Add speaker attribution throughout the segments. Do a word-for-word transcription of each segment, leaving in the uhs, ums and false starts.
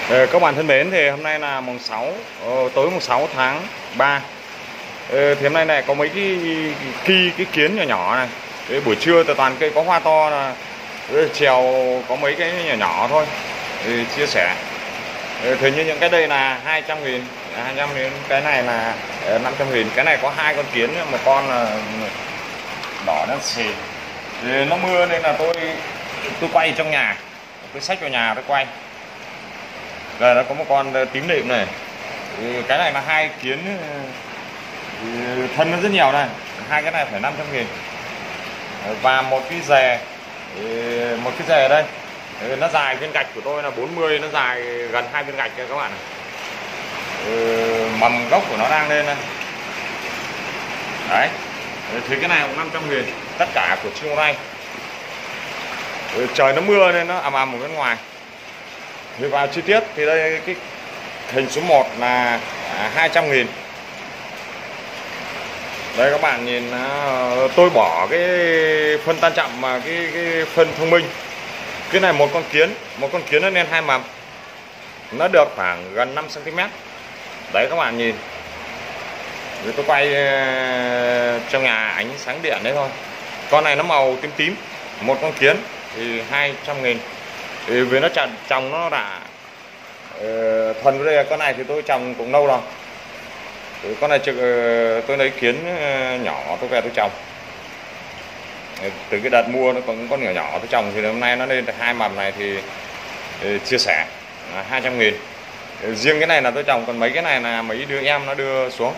Speaker 1: Ờ, các bạn thân mến, thì hôm nay là mùng sáu, ờ, tối mùng sáu tháng ba. Ờ, thì hôm nay này có mấy cái ki cái kiến nhỏ nhỏ này. Đấy, buổi trưa từ toàn cây có hoa to là chiều có mấy cái nhỏ nhỏ thôi thì chia sẻ. Ờ, thì như những cái đây là hai trăm nghìn, hai trăm nghìn, cái này là năm trăm nghìn. Cái này có hai con kiến, một con là đỏ đen xì. Thì nó mưa nên là tôi tôi quay trong nhà, tôi xách vào nhà tôi quay. Đây nó có một con tím lịm này. Cái này là hai kiến, thân nó rất nhiều này. Hai cái này phải năm trăm nghìn. Và một cái rè, một cái rè đây, nó dài viên gạch của tôi là bốn mươi, nó dài gần hai viên gạch kìa các bạn này. Mầm gốc của nó đang lên này. Đấy. Thì cái này cũng năm trăm nghìn. Tất cả của chiều nay. Trời nó mưa nên nó ầm ầm ở bên ngoài. Thì vào chi tiết thì đây cái hình số một là hai trăm nghìn. Đây các bạn nhìn, tôi bỏ cái phân tan chậm và cái, cái phân thông minh. Cái này một con kiến, một con kiến nó lên hai mầm. Nó được khoảng gần năm xăng ti mét. Đấy các bạn nhìn. Rồi tôi quay trong nhà ánh sáng điện đấy thôi. Con này nó màu tím tím. Một con kiến thì hai trăm nghìn. Thì vì nó trồng, trồng nó đã uh, thuần với đây. Con này thì tôi trồng cũng lâu rồi. Thì con này uh, tôi lấy kiến uh, nhỏ tôi về tôi trồng. Từ cái đợt mua nó còn con nhỏ nhỏ tôi trồng thì hôm nay nó lên được hai mầm này thì uh, chia sẻ uh, hai trăm nghìn. Uh, riêng cái này là tôi trồng, còn mấy cái này là mấy đứa em nó đưa xuống.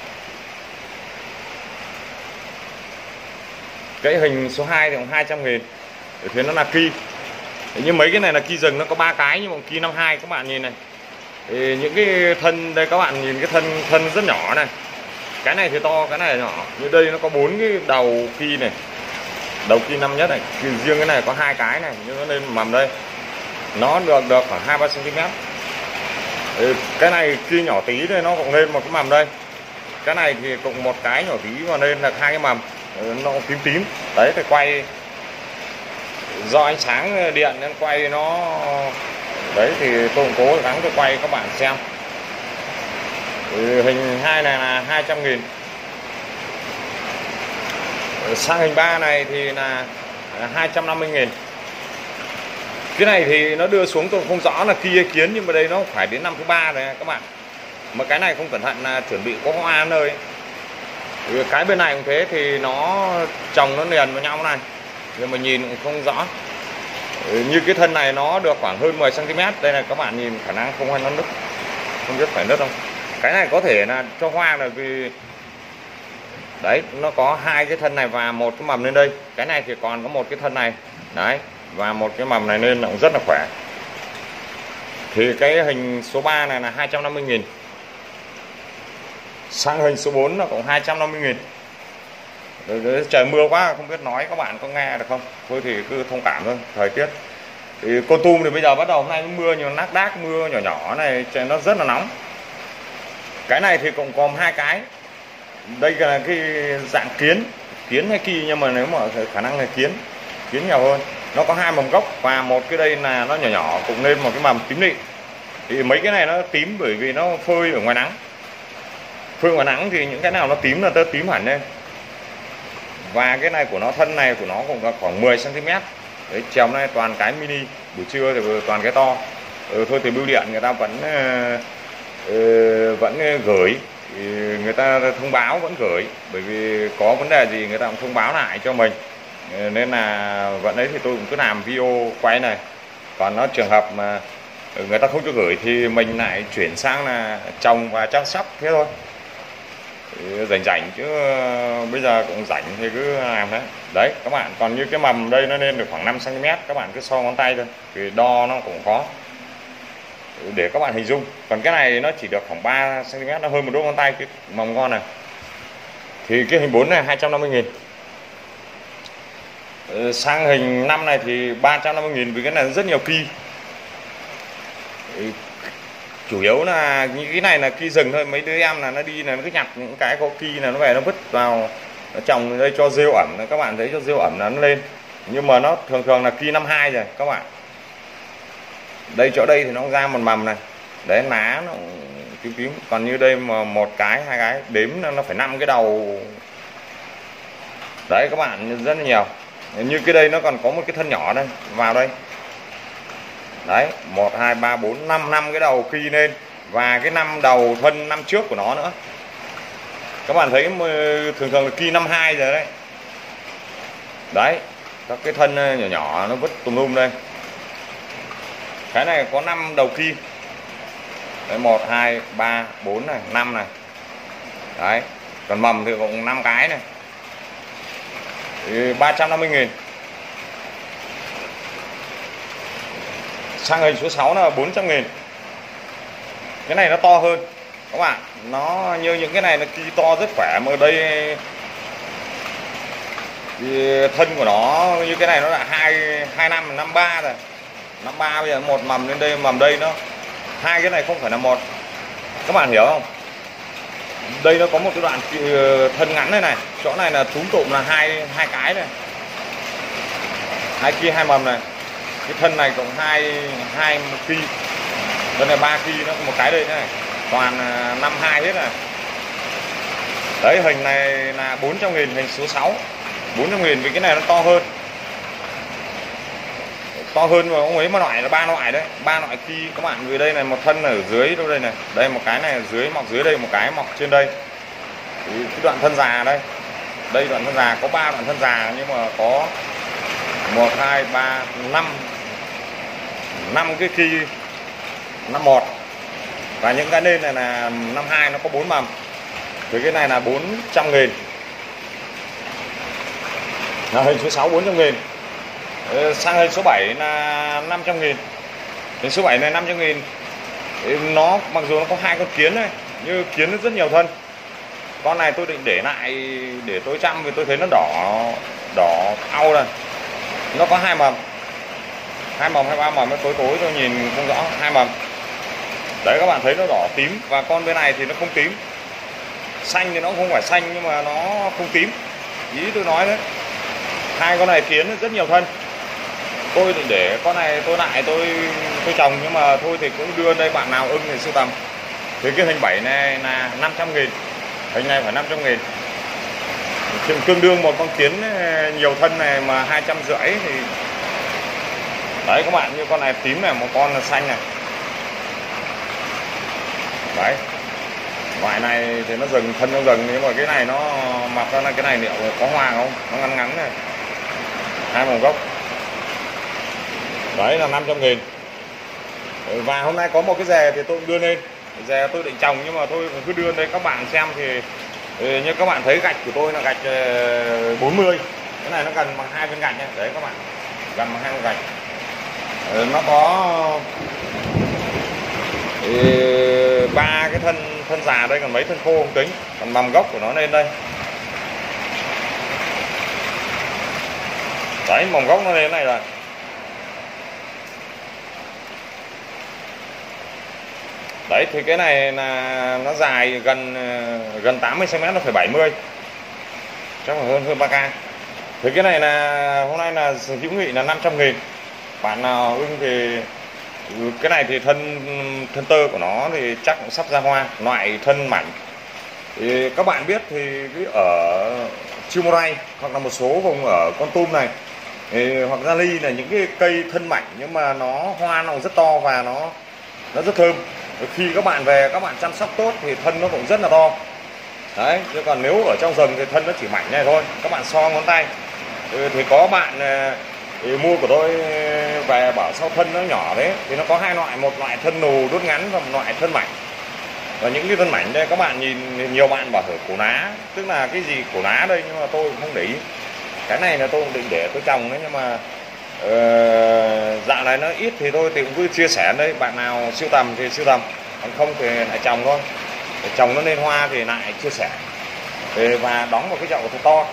Speaker 1: Cái hình số hai thì cũng hai trăm nghìn. Thì nó là ki. Nhưng mấy cái này là ki rừng, nó có ba cái nhưng mà ki năm hai các bạn nhìn này. Thì những cái thân đây các bạn nhìn cái thân thân rất nhỏ này. Cái này thì to, cái này nhỏ. Như đây nó có bốn cái đầu ki này. Đầu ki năm nhất này, riêng cái này có hai cái này, nhưng nó lên mầm đây. Nó được được khoảng hai ba xăng ti mét. Cái này ki nhỏ tí đây nó cũng lên một cái mầm đây. Cái này thì cũng một cái nhỏ tí mà lên là hai cái mầm. Nó tím tím. Đấy thì quay do ánh sáng điện nên quay nó đấy thì tôi cũng cố gắng tôi quay các bạn xem. Hình hai này là hai trăm nghìn. Sang hình ba này thì là hai trăm năm mươi nghìn. Cái này thì nó đưa xuống tôi không rõ là kia kiến, nhưng mà đây nó phải đến năm thứ ba rồi các bạn. Mà cái này không cẩn thận là chuẩn bị có hoa nơi. Cái bên này cũng thế, thì nó trồng nó liền với nhau này, nhưng mà nhìn cũng không rõ. Như cái thân này nó được khoảng hơn mười xăng ti mét. Đây này các bạn nhìn khả năng không hay nó nứt, không biết phải nứt không. Cái này có thể là cho hoa là vì đấy nó có hai cái thân này và một cái mầm lên đây. Cái này thì còn có một cái thân này đấy và một cái mầm này lên nó cũng rất là khỏe. Thì cái hình số ba này là hai trăm năm mươi nghìn. Sang hình số bốn là cũng hai trăm năm mươi nghìn. Trời mưa quá không biết nói các bạn có nghe được không, thôi thì cứ thông cảm thôi. Thời tiết thì Kon Tum thì bây giờ bắt đầu hôm nay mưa nhiều nác đác, mưa nhỏ nhỏ này, trời nó rất là nóng. Cái này thì cũng còn hai cái. Đây là cái dạng kiến, kiến hay ki, nhưng mà nếu mà khả năng là kiến, kiến nhiều hơn. Nó có hai mầm gốc và một cái đây là nó nhỏ nhỏ cũng lên một cái mầm tím lị. Thì mấy cái này nó tím bởi vì nó phơi ở ngoài nắng. Phơi ngoài nắng thì những cái nào nó tím là tớ tím hẳn lên. Và cái này của nó, thân này của nó cũng có khoảng mười xăng ti mét. Đấy, chiều nay toàn cái mini, buổi trưa thì toàn cái to. Ừ, thôi thì bưu điện người ta vẫn uh, vẫn gửi, thì người ta thông báo vẫn gửi, bởi vì có vấn đề gì người ta cũng thông báo lại cho mình. Nên là vẫn ấy thì tôi cũng cứ làm video quay này. Còn nó trường hợp mà người ta không cho gửi thì mình lại chuyển sang là trồng và chăm sóc thế thôi. Rảnh rảnh chứ bây giờ cũng rảnh thì cứ làm đấy. Đấy các bạn, còn như cái mầm đây nó lên được khoảng năm xăng ti mét, các bạn cứ so ngón tay thôi, thì đo nó cũng có để các bạn hình dung. Còn cái này nó chỉ được khoảng ba xăng ti mét, nó hơn một đốt ngón tay cái mầm ngon này. Thì cái hình bốn này hai trăm năm mươi nghìn. Sang hình năm này thì ba trăm năm mươi nghìn, vì cái này rất nhiều ki. Chủ yếu là những cái này là ki rừng thôi. Mấy đứa em là nó đi là nó cứ nhặt những cái có ki là nó về nó vứt vào, nó trồng đây cho rêu ẩm. Các bạn thấy cho rêu ẩm là nó lên. Nhưng mà nó thường thường là ki năm hai rồi các bạn. Đây chỗ đây thì nó ra một mầm này, đấy lá nó tím tím, còn như đây mà một cái hai cái đếm nó phải năm cái đầu đấy các bạn, rất là nhiều. Như cái đây nó còn có một cái thân nhỏ đây vào đây đấy, một hai ba bốn năm năm cái đầu khi lên, và cái năm đầu thân năm trước của nó nữa. Các bạn thấy thường thường là kỳ năm hai rồi đấy. Đấy, các cái thân nhỏ nhỏ nó vứt tùm lum đây. Cái này có năm đầu kỳ. Đấy, một hai ba bốn này, năm này. Đấy, còn mầm thì cũng năm cái này. Thì ba trăm năm mươi nghìn. Sang hình số sáu là bốn trăm nghìn. Cái này nó to hơn các bạn, nó như những cái này nó kỳ to rất khỏe, mà ở đây thì thân của nó như cái này nó là hai hai năm năm ba rồi, năm ba bây giờ một mầm lên đây, mầm đây nó hai cái này không phải là một, các bạn hiểu không? Đây nó có một cái đoạn thân ngắn này này, chỗ này là túm tụm là hai hai cái này, hai kia hai mầm này, cái thân này cộng hai hai kỳ, thân này ba kỳ, nó một cái đây này, toàn năm hai hết này. Đấy, hình này là bốn trăm nghìn, hình số sáu bốn trăm nghìn, vì cái này nó to hơn, to hơn mà ông ấy mà loại là ba loại đấy, ba loại kỳ các bạn. Vì đây này một thân ở dưới đâu đây này, đây một cái này ở dưới mọc dưới đây, một cái mọc trên đây. Thì cái đoạn thân già đây, đây đoạn thân già có ba đoạn thân già, nhưng mà có một hai ba năm năm cái kỳ năm một, và những cái lên này là năm hai, nó có bốn mầm. Thì cái này là bốn trăm nghìn, là hình số sáu bốn trăm nghìn. Sang hình số bảy là năm trăm nghìn. Hình số bảy này năm trăm nghìn. Nó mặc dù nó có hai con kiến này, như kiến nó rất nhiều thân. Con này tôi định để lại để tôi chăm, vì tôi thấy nó đỏ đỏ au này. Nó có hai mầm, hai mầm hay ba mầm, nó tối tối tôi nhìn không rõ, hai mầm. Đấy các bạn thấy nó đỏ tím, và con bên này thì nó không tím. Xanh thì nó không phải xanh, nhưng mà nó không tím, ý tôi nói đấy. Hai con này kiến rất nhiều thân. Tôi định để con này tôi lại tôi tôi trồng, nhưng mà thôi thì cũng đưa đây, bạn nào ưng thì sưu tầm. Thì cái hình bảy này là năm trăm nghìn, hình này phải năm trăm nghìn. Tương đương một con kiến nhiều thân này mà hai trăm rưỡi thì đấy các bạn, như con này tím này, một con là xanh này. Đấy, loại này thì nó rừng, thân nó rừng, nhưng mà cái này nó mọc ra là cái này liệu có hoa không, nó ngắn ngắn này, hai một gốc. Đấy là năm trăm nghìn. Và hôm nay có một cái rè thì tôi đưa lên, rè tôi định trồng, nhưng mà tôi cứ đưa đây các bạn xem. Thì như các bạn thấy gạch của tôi là gạch bốn mươi, cái này nó gần bằng hai viên gạch nhé. Đấy các bạn, gần bằng hai viên gạch. Nó có ba cái thân thân già đây, còn mấy thân khô không tính, còn mầm gốc của nó lên đây. Đấy, mầm gốc nó lên này rồi. Đấy, thì cái này là nó dài gần gần tám mươi xăng ti mét, nó phải bảy mươi, chắc là hơn hơn ba k. Thì cái này là hôm nay là hữu nghị là năm trăm nghìn. Bạn nào ưng thì cái này thì thân thân tơ của nó thì chắc cũng sắp ra hoa, loại thân mảnh. Thì các bạn biết thì ở Chiêu Rai hoặc là một số vùng ở Kon Tum này thì, hoặc Gia Ly là những cái cây thân mảnh, nhưng mà nó hoa nó rất to và nó nó rất thơm. Khi các bạn về các bạn chăm sóc tốt thì thân nó cũng rất là to. Đấy, chứ còn nếu ở trong rừng thì thân nó chỉ mảnh này thôi, các bạn so ngón tay. Thì có bạn thì mua của tôi về bảo sao thân nó nhỏ đấy, thì nó có hai loại, một loại thân nù đốt ngắn và một loại thân mảnh. Và những cái thân mảnh đây các bạn nhìn, nhiều bạn bảo ở cổ lá, tức là cái gì cổ lá đây, nhưng mà tôi cũng không để ý. Cái này là tôi cũng định để tôi trồng đấy, nhưng mà uh, dạo này nó ít thì tôi thì cũng cứ chia sẻ đây, bạn nào sưu tầm thì sưu tầm, còn không thì lại trồng thôi. Để trồng nó lên hoa thì lại chia sẻ. Để, và đóng vào cái chậu thật to.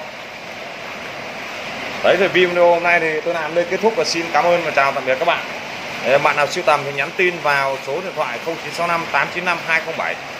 Speaker 1: Đấy, thì video hôm nay thì tôi làm đây kết thúc, và xin cảm ơn và chào tạm biệt các bạn. Để bạn nào sưu tầm thì nhắn tin vào số điện thoại không chín sáu năm tám chín năm hai không bảy.